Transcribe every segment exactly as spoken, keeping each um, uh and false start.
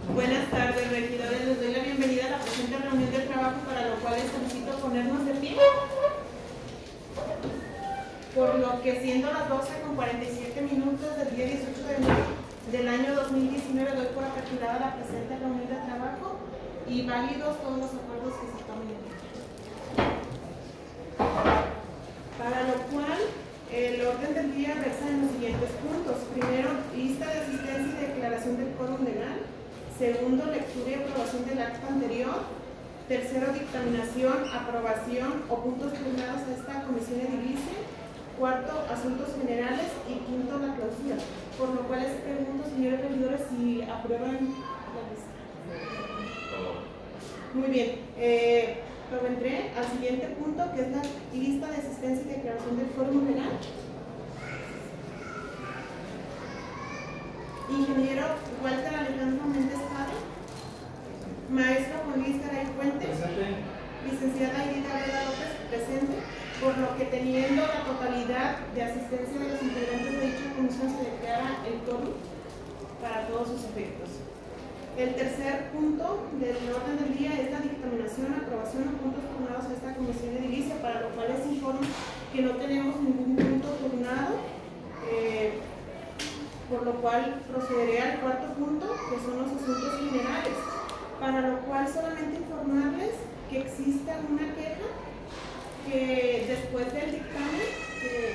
Buenas tardes, regidores. Les doy la bienvenida a la presente reunión de trabajo, para lo cual les solicito ponernos de pie. Por lo que, siendo las doce con cuarenta y siete minutos del día dieciocho de enero del año dos mil diecinueve, doy por aperturada la presente reunión de trabajo y válidos todos los acuerdos que se tomen en ella. Para lo cual, el orden del día versa en los siguientes puntos. Primero, lista de asistencia y declaración del quórum legal. Segundo, lectura y aprobación del acta anterior. Tercero, dictaminación, aprobación o puntos pugnados a esta comisión edilicia. Cuarto, asuntos generales. Y quinto, la clausura. Por lo cual les pregunto, señores regidores, si aprueban la lista. Muy bien. Eh, Provendré al siguiente punto, que es la lista de asistencia y declaración del quórum legal. Ingeniero Walter Alejandro Méndez Padre. Maestro Juan Luis Garay Fuentes. Presente. Licenciada Irina Vela López, presente. Por lo que, teniendo la totalidad de asistencia de los integrantes de dicha comisión, se declara el quórum para todos sus efectos. El tercer punto del orden del día es la dictaminación, aprobación o puntos pugnados a esta comisión edilicia, para lo cual les informo que no tenemos ningún punto pugnado, eh, por lo cual procederé al cuarto punto, que son los asuntos generales, para lo cual solamente informarles que existe una queja que después del dictamen que,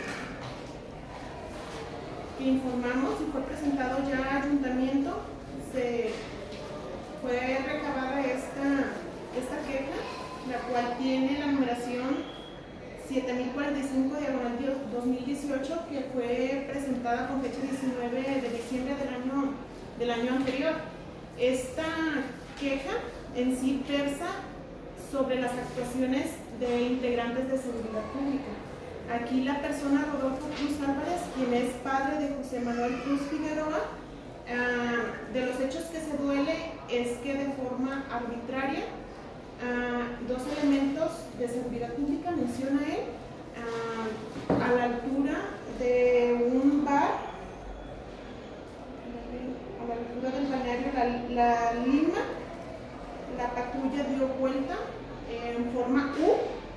que informamos y fue presentado ya al ayuntamiento, se fue recabada esta, esta queja, la cual tiene la numeración siete mil cuarenta y cinco diagonal dos mil dieciocho, que fue presentada con fecha diecinueve de diciembre del año, del año anterior. Esta queja en sí versa sobre las actuaciones de integrantes de seguridad pública. Aquí la persona Rodolfo Cruz Álvarez, quien es padre de José Manuel Cruz Figueroa, Uh, de los hechos que se duele es que de forma arbitraria uh, dos elementos de seguridad pública, menciona él, uh, a la altura de un bar, a la altura del balneario La, la Lima, la patrulla dio vuelta en forma U,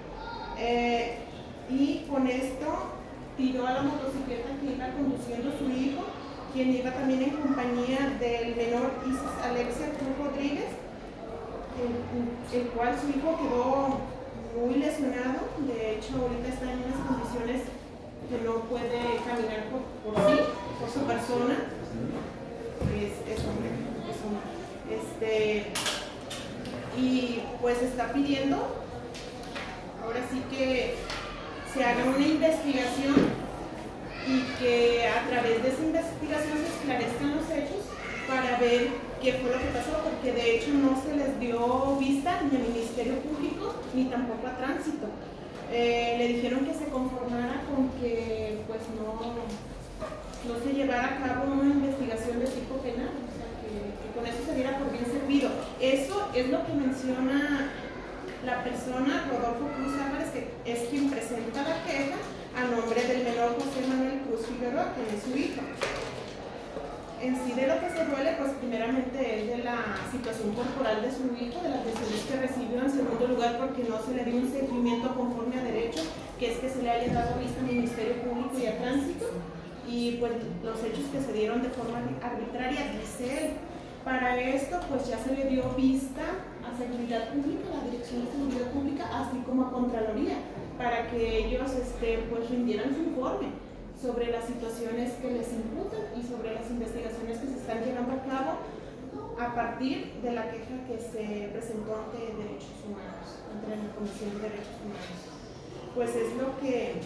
eh, y con esto tiró a la motocicleta que iba conduciendo su hijo, quien iba también en compañía del menor Isis Alexia Cruz Rodríguez, el, el cual su hijo quedó muy lesionado. De hecho, ahorita está en unas condiciones que no puede caminar por, por sí, por su persona. Es, es hombre, es hombre. Este, y pues está pidiendo, ahora sí que se haga una investigación y que a través de esa investigación se esclarezcan los hechos para ver qué fue lo que pasó, porque de hecho no se les dio vista ni al Ministerio Público ni tampoco a Tránsito. Eh, le dijeron que se conformara con que pues no, no se llevara a cabo una investigación de tipo penal, o sea, que, que con eso se diera por bien servido. Eso es lo que menciona la persona Rodolfo Cruz Álvarez, que es quien presenta la queja a nombre del menor José Manuel Cruz Figueroa, quien es su hijo. En sí, de lo que se duele, pues primeramente es de la situación corporal de su hijo, de las lesiones que recibió. En segundo lugar, porque no se le dio un seguimiento conforme a derecho, que es que se le haya dado vista al Ministerio Público y a Tránsito, y pues los hechos que se dieron de forma arbitraria, dice él. Para esto, pues ya se le dio vista a Seguridad Pública, a la Dirección de Seguridad Pública, así como a Contraloría, para que ellos este, pues rindieran su informe sobre las situaciones que les imputan y sobre las investigaciones que se están llevando a cabo a partir de la queja que se presentó ante Derechos Humanos, ante la Comisión de Derechos Humanos. Pues es lo que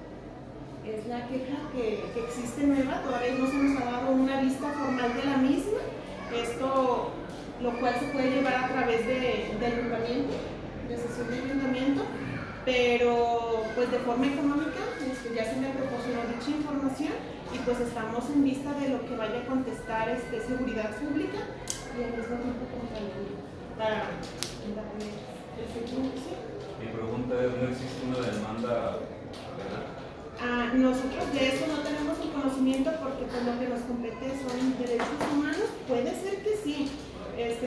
es la queja que, que existe nueva. Todavía no se nos ha dado una vista formal de la misma, esto lo cual se puede llevar a través de, del ayuntamiento, de sesión de ayuntamiento, pero pues de forma económica este, ya se me proporcionó dicha información y pues estamos en vista de lo que vaya a contestar este, Seguridad Pública y al mismo tiempo Contraloría para darle el servicio. Mi pregunta es, ¿no existe una demanda penal? Ah, nosotros de eso no tenemos el conocimiento porque pues lo que nos compete son derechos humanos. Puede ser que sí,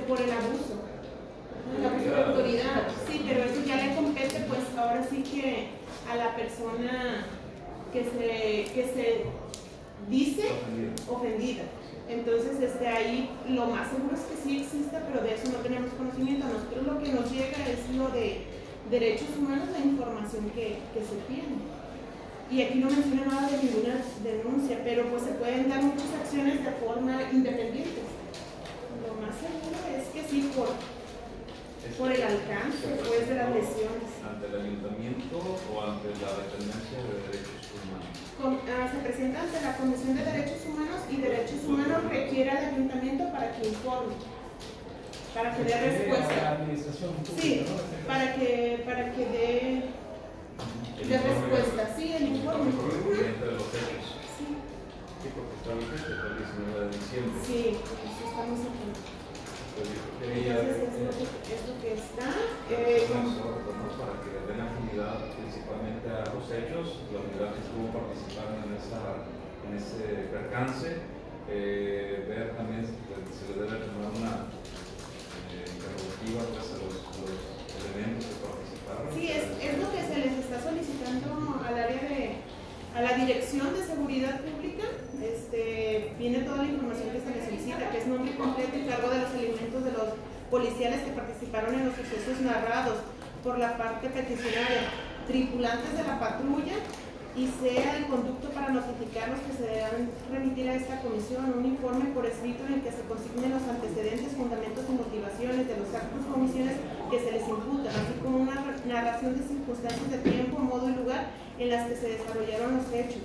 por el abuso. El abuso de autoridad, sí, pero eso ya le compete, pues ahora sí que a la persona que se, que se dice ofendida. Entonces, este, ahí lo más seguro es que sí exista, pero de eso no tenemos conocimiento. A nosotros lo que nos llega es lo de derechos humanos, la información que, que se tiene. Y aquí no menciona nada de ninguna denuncia, pero pues se pueden dar muchas acciones de forma independiente. Lo más seguro es que sí, por, por el alcance pues, de las lesiones. ¿Ante el ayuntamiento o ante la dependencia de derechos humanos? Con, uh, se presenta ante la Comisión de Derechos Humanos y Derechos Humanos requiere al ayuntamiento para que informe, para que dé respuesta. Sí, para que, para que dé, dé respuesta. Sí, el informe. De los hechos. Sí. Sí, porque está vigente el diecinueve de diciembre. Sí, eso estamos aquí. Entonces es lo que, es lo que está. Eh, para que le den afinidad principalmente a los hechos, la unidad que estuvo participando en, esa, en ese percance, eh, ver también si se le debe tomar una eh, interrogativa pues, a los, los elementos que participaron. Sí, es, es lo que se les está solicitando al área de, a la Dirección de Seguridad Pública. Este, viene toda la información que se les solicita, que es nombre completo y cargo de los elementos de los policiales que participaron en los sucesos narrados por la parte peticionaria, tripulantes de la patrulla y sea el conducto para notificarlos que se deberán remitir a esta comisión un informe por escrito en el que se consignen los antecedentes, fundamentos y motivaciones de los actos o omisiones que se les imputan, así como una narración de circunstancias de tiempo, modo y lugar en las que se desarrollaron los hechos.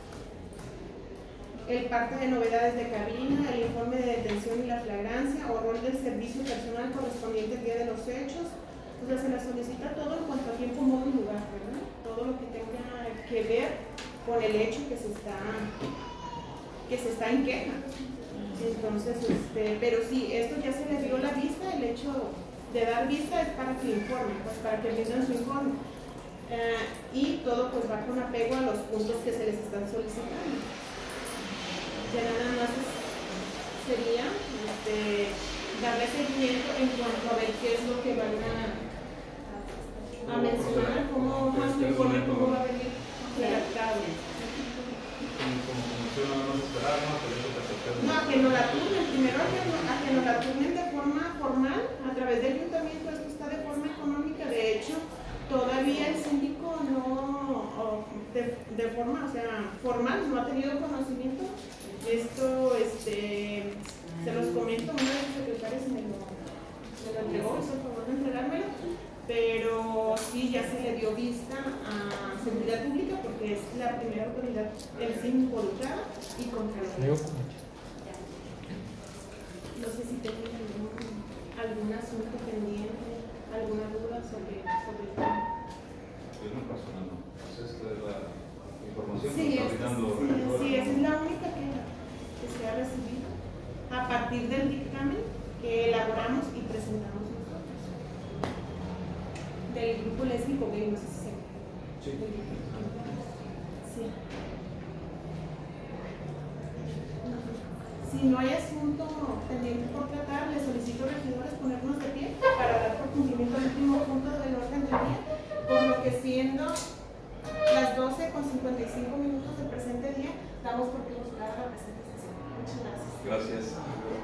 El parte de novedades de cabina, el informe de detención y la flagrancia o rol del servicio personal correspondiente al día de los hechos. O sea, se les solicita todo en cuanto a tiempo, modo y lugar, ¿verdad? Todo lo que tenga que ver con el hecho que se está, que se está en queja. Entonces, este, pero sí, esto ya se le dio la vista, el hecho de dar vista es para que informen, pues para que rindan su informe. Uh, y todo pues va con apego a los puntos que se les están solicitando. Ya nada más es, sería este, darle seguimiento en cuanto a ver qué es lo que van a, a mencionar, cómo más me informe cómo va a venir redactado. No, a que no la turnen, primero a que, a que nos la turnen de forma formal, a través del ayuntamiento, esto está de forma económica, de hecho, todavía el síndico no, de, de forma, o sea, formal, no ha tenido conocimiento. Esto, este, se los comento, uno de los secretarios me lo, me lo entregó, hizo el favor de entregármelo, pero sí, ya se le dio vista a Seguridad Pública porque es la primera autoridad en sí involucrada y controlada. No sé si tienen algún, algún asunto pendiente, alguna duda sobre, sobre el tema. Yo no personal, no. Pues esta es la información sí, que está brindando. Sí, sí, esa es la única que, que se ha recibido a partir del dictamen que elaboramos y presentamos nosotros. Del grupo lésbico gay, no sé si se Sí. Sí. Si no hay asunto pendiente por tratar, les solicito, regidores, ponernos de pie para dar por cumplimiento al último punto del orden del día, por lo que siendo las doce con cincuenta y cinco minutos del presente día, damos por clausurada la presente sesión. Muchas gracias. Gracias.